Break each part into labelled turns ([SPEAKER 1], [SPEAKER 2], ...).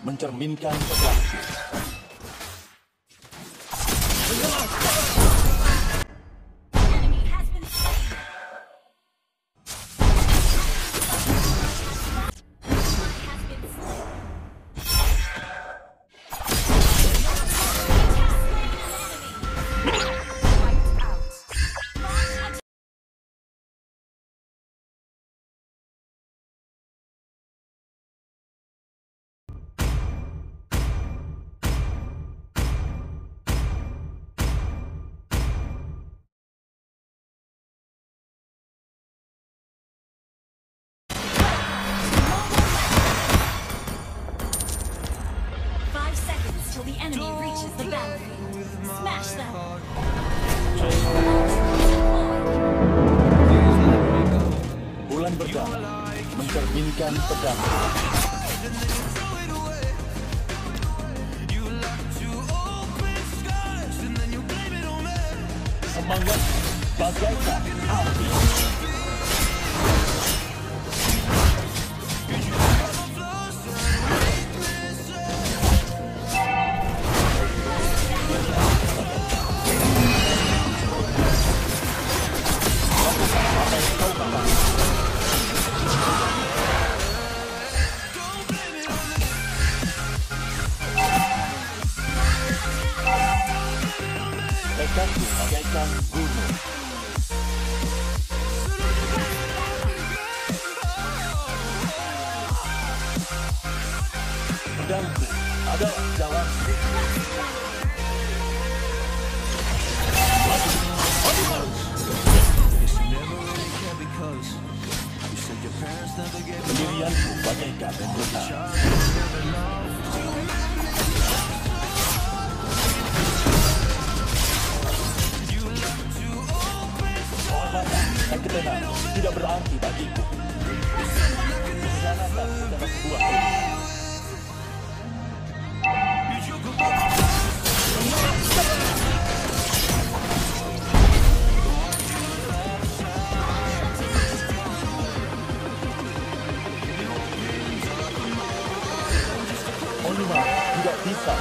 [SPEAKER 1] mencerminkan pedangku.
[SPEAKER 2] Till the enemy reaches the boundary. Smash them!
[SPEAKER 1] Bulan berdarah mencerminkan pedangku. Semangat bagaikan api. Tekadku bagaikan gunung. Pedangku adalah jalan. Pendirianku bagaikan hutan. Dan ketenangan tidak berarti bagiku. Pengkhianatan adalah sebuah ilmu. Onima tidak bisa.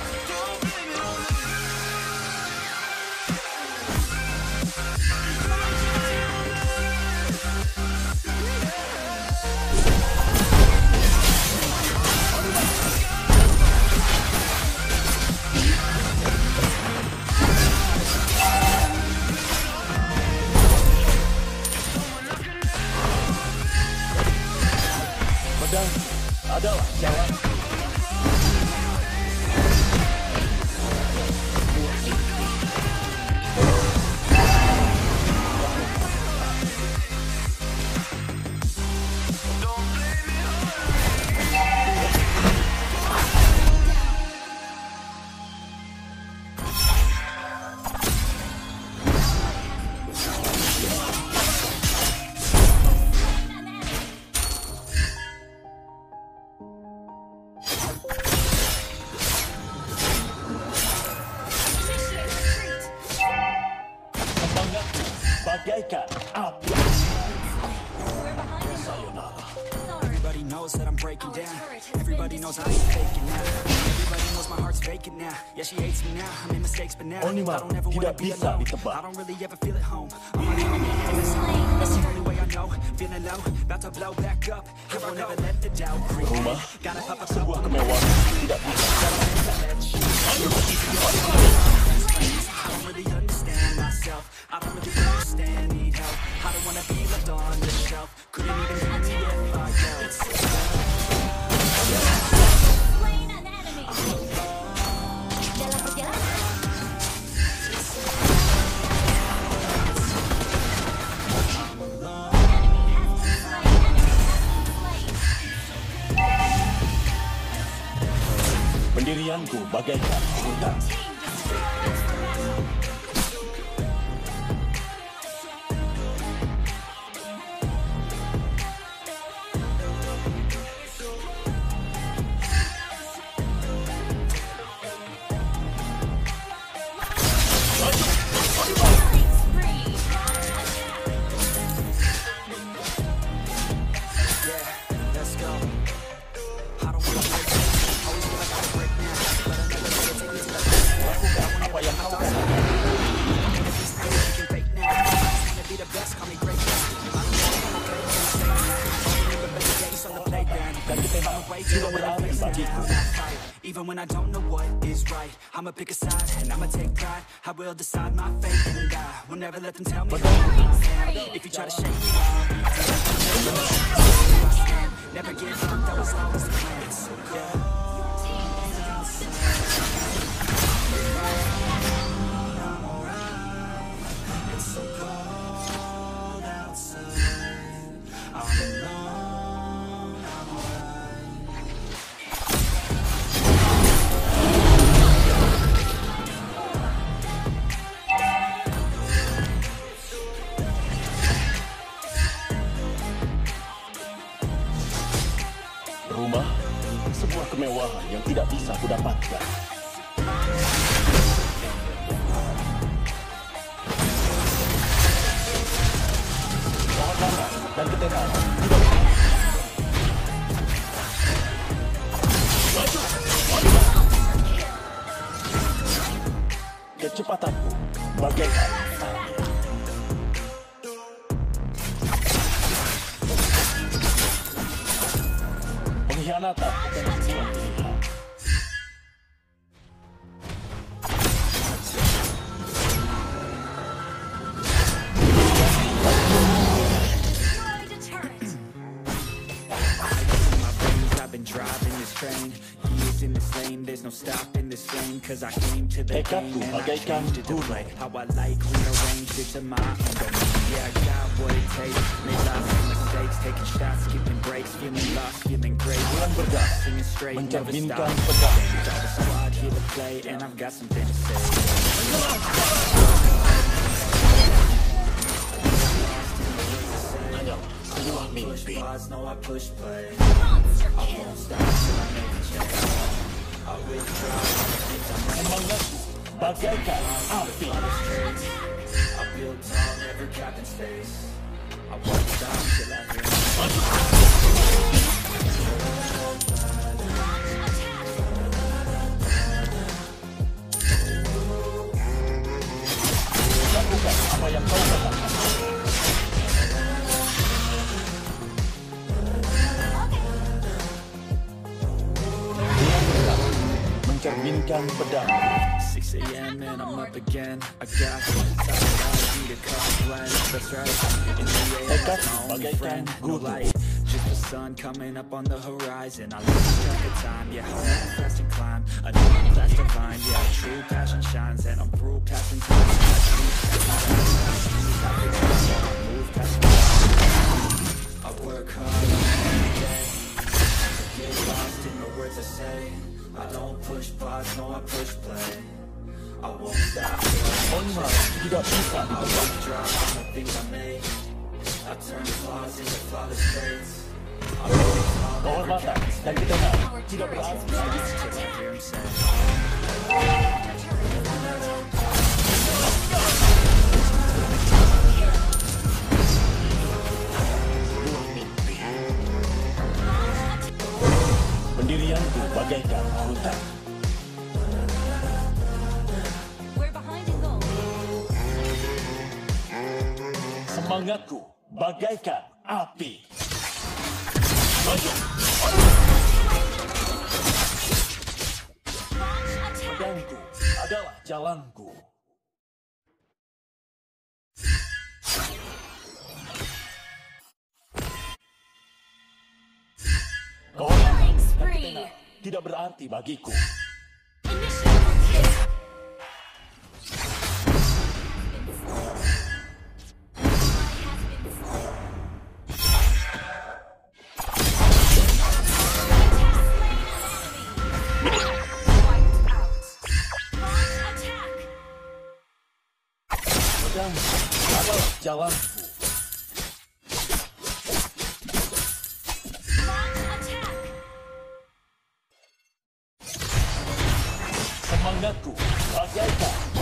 [SPEAKER 1] Pedangku adalah jalan. Bagaikan api.
[SPEAKER 3] Everybody knows that I'm breaking down. Everybody knows I ain't faking now. Everybody knows my heart's vacant now. Yeah, she hates me now. I made mistakes, but now
[SPEAKER 1] Onima
[SPEAKER 3] I don't ever wanna
[SPEAKER 1] tidak
[SPEAKER 3] be
[SPEAKER 1] bisa
[SPEAKER 3] alone.
[SPEAKER 1] ditebak.
[SPEAKER 3] I don't really ever feel at home. I'm on my own, that's the only way I know. Feeling low, about to blow back up. I won't ever let the doubt creep.
[SPEAKER 1] Rumah
[SPEAKER 3] Gotta pop a
[SPEAKER 1] sebuah kemewahan tidak bisa.
[SPEAKER 3] I don't really understand myself. I don't really understand, need help. I don't wanna be left on the shelf. Couldn't even hear me if I yelled.
[SPEAKER 2] Slain an enemy! Dalam perjalanan.
[SPEAKER 1] Pendirianku bagaikan hutan.
[SPEAKER 3] when I don't know what is right. I'ma pick a side and I'ma take pride. I will decide my fate and I will never let them tell me who I am. If you try to shake me down, never give up, that was always the plan. Yeah.
[SPEAKER 1] Rumah, sebuah kemewahan yang tidak bisa aku dapatkan. Kehormatan dan ketenaran tidak kecepatanku bagaikan angin. Pengkhianatan bukan sebuah pilihan.
[SPEAKER 2] Destroyed a turret.
[SPEAKER 3] I've been driving this train, years in this lane, there's no stopping this flame. Cause I came to the
[SPEAKER 1] Tekadku
[SPEAKER 3] game and I
[SPEAKER 1] bagaikan
[SPEAKER 3] changed it to
[SPEAKER 1] gunung.
[SPEAKER 3] play how I like, rearranged it to my own domain. Yeah, I got what it takes, made lots of mistakes, taking shots, skipping breaks, feeling lost, feeling great.
[SPEAKER 1] Bulan berdas,
[SPEAKER 3] Singing straight, never
[SPEAKER 1] mencerminkan
[SPEAKER 3] stop.
[SPEAKER 1] pedang.
[SPEAKER 3] Got the squad here to play, and I've got something to say.
[SPEAKER 1] Hanya sebuah mimpi.
[SPEAKER 3] Pause, no, I push play.
[SPEAKER 2] Monster kill.
[SPEAKER 1] Semangatku bagaikan api.
[SPEAKER 3] I build tall, never capped in space. I won't stop till I hear
[SPEAKER 1] Lakukan apa yang kau katakan. Bulan berdas, mencerminkan pedang.
[SPEAKER 3] 6 a.m. and I'm up again. I got I need a cup of blend. That's right. In the AM,
[SPEAKER 1] Tekad
[SPEAKER 3] my only
[SPEAKER 1] bagaikan
[SPEAKER 3] friend, no
[SPEAKER 1] gunung.
[SPEAKER 3] light. Just the sun coming up on the horizon. I lose track of time. Yeah, I'll move fast and climb. A new class divine. Yeah, true passion shines, and I'm through passing time. Move past I work hard every day. Get lost in the words I say. I don't push pause, no, I push play. I won't stop.
[SPEAKER 1] Onmat tidak bisa
[SPEAKER 3] I
[SPEAKER 1] ditebak.
[SPEAKER 3] won't drop on the things I make. I turn flaws into flawless traits. I really fall, never
[SPEAKER 1] Kehormatan
[SPEAKER 3] cap
[SPEAKER 1] dan ketenaran
[SPEAKER 2] Our
[SPEAKER 1] tidak
[SPEAKER 2] turret has
[SPEAKER 1] berarti.
[SPEAKER 2] been
[SPEAKER 3] till I
[SPEAKER 2] destroyed.
[SPEAKER 3] hear him say.
[SPEAKER 1] Sebuah mimpi. Pendirianku bagaikan hutan.
[SPEAKER 2] We're behind in goal.
[SPEAKER 1] Semangatku bagaikan api. Pedangku adalah jalanku. Kehormatan dan ketenaran tidak berarti bagiku.
[SPEAKER 2] Initial kill.
[SPEAKER 1] Pedangku adalah jalanku. Semangatku bagaikan